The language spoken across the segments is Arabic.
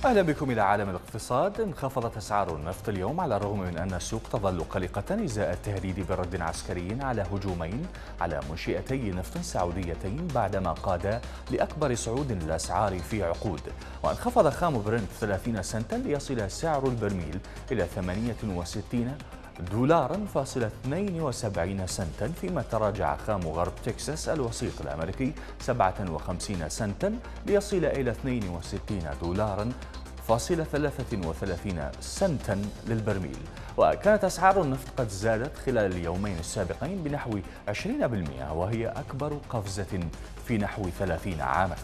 أهلا بكم إلى عالم الاقتصاد. انخفضت أسعار النفط اليوم على الرغم من أن السوق تظل قلقة إزاء التهديد برد عسكري على هجومين على منشئتي نفط سعوديتين بعدما قادا لأكبر صعود للأسعار في عقود. وانخفض خام برنت 30 سنتا ليصل سعر البرميل إلى 68 دولارا فاصلة 72 سنتا، فيما تراجع خام غرب تكساس الوسيط الأمريكي 57 سنتا ليصل إلى 62 دولارا فاصلة 33 سنتا للبرميل. وكانت أسعار النفط قد زادت خلال اليومين السابقين بنحو 20%، وهي أكبر قفزة في نحو 30 عاما.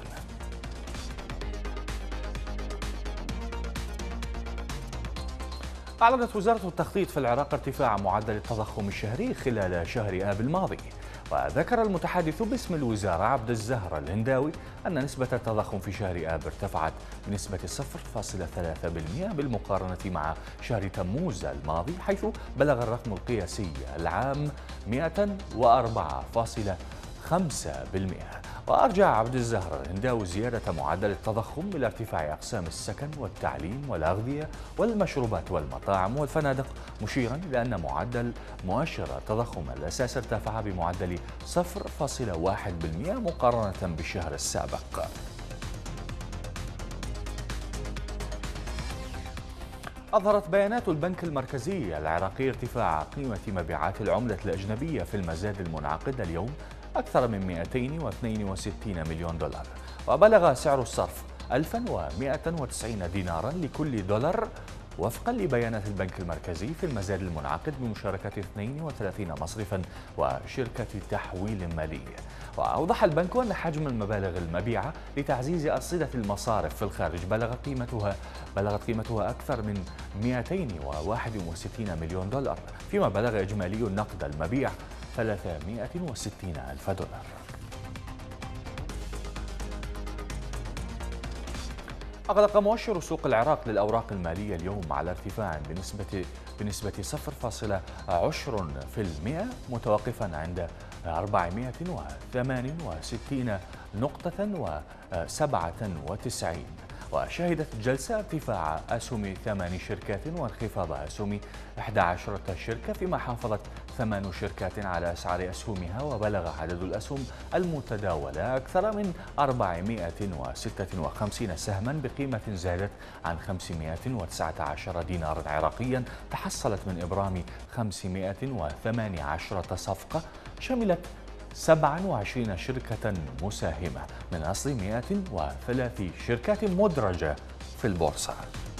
أعلنت وزارة التخطيط في العراق ارتفاع معدل التضخم الشهري خلال شهر آب الماضي. وذكر المتحدث باسم الوزارة عبد الزهر الهنداوي أن نسبة التضخم في شهر آب ارتفعت بنسبة 0.3% بالمقارنة مع شهر تموز الماضي، حيث بلغ الرقم القياسي العام 104.5%. وأرجع عبد الزهر الهنداوي زيادة معدل التضخم إلى ارتفاع أقسام السكن والتعليم والأغذية والمشروبات والمطاعم والفنادق، مشيرا إلى أن معدل مؤشر التضخم الأساس ارتفع بمعدل 0.1% مقارنة بالشهر السابق. أظهرت بيانات البنك المركزي العراقي ارتفاع قيمة مبيعات العملة الأجنبية في المزاد المنعقد اليوم أكثر من 262 مليون دولار، وبلغ سعر الصرف 1190 دينارا لكل دولار وفقا لبيانات البنك المركزي في المزاد المنعقد بمشاركة 32 مصرفا وشركة تحويل مالي. وأوضح البنك أن حجم المبالغ المبيعة لتعزيز أرصدة المصارف في الخارج بلغت قيمتها أكثر من 261 مليون دولار، فيما بلغ إجمالي النقد المبيع 360 ألف دولار. أغلق مؤشر سوق العراق للأوراق المالية اليوم على ارتفاع بنسبة 0.10%، متوقفا عند 468 نقطة و97. وشهدت الجلسة ارتفاع أسهم 8 شركات وانخفاض أسهم 11 شركة، فيما حافظت 8 شركات على أسعار أسهمها، وبلغ عدد الأسهم المتداولة أكثر من 456 سهما بقيمة زادت عن 519 دينارا عراقيا، تحصلت من إبرام 518 صفقة شملت 27 شركة مساهمة من أصل 103 شركات مدرجة في البورصة.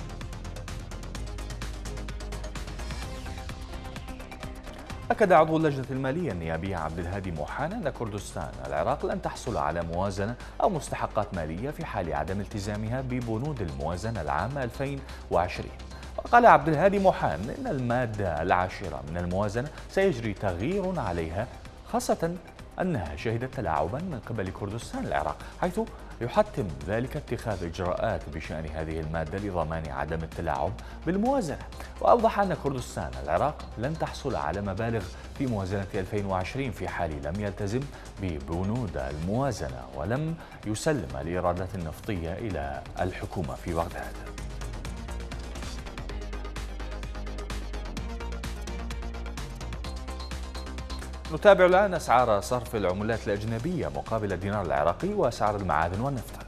أكد عضو اللجنة المالية النيابية عبد الهادي موحان أن كردستان العراق لن تحصل على موازنة أو مستحقات مالية في حال عدم التزامها ببنود الموازنة العام 2020. وقال عبد الهادي موحان إن المادة العاشرة من الموازنة سيجري تغيير عليها، خاصة أنها شهدت تلاعبا من قبل كردستان العراق، حيث يحتم ذلك اتخاذ إجراءات بشأن هذه المادة لضمان عدم التلاعب بالموازنة. وأوضح أن كردستان العراق لن تحصل على مبالغ في موازنة 2020 في حال لم يلتزم ببنود الموازنة ولم يسلم الإيرادات النفطية إلى الحكومة في بغداد. نتابع الآن أسعار صرف العملات الأجنبية مقابل الدينار العراقي وأسعار المعادن والنفط.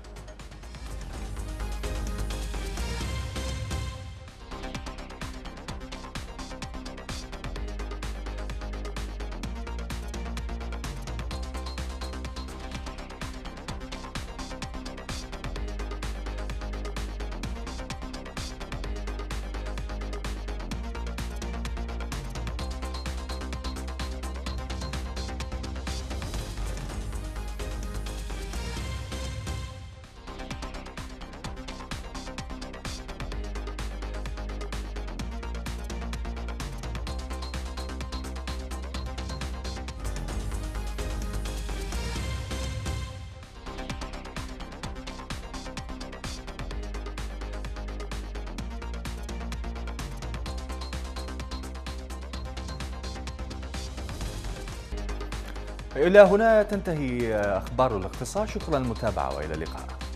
إلى هنا تنتهي أخبار الاقتصاد. شكرا للمتابعة وإلى اللقاء.